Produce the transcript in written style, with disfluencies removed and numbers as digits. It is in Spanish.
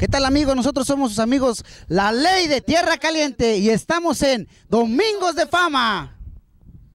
¿Qué tal, amigos? Nosotros somos sus amigos La Ley de Tierra Caliente y estamos en Domingos de Fama.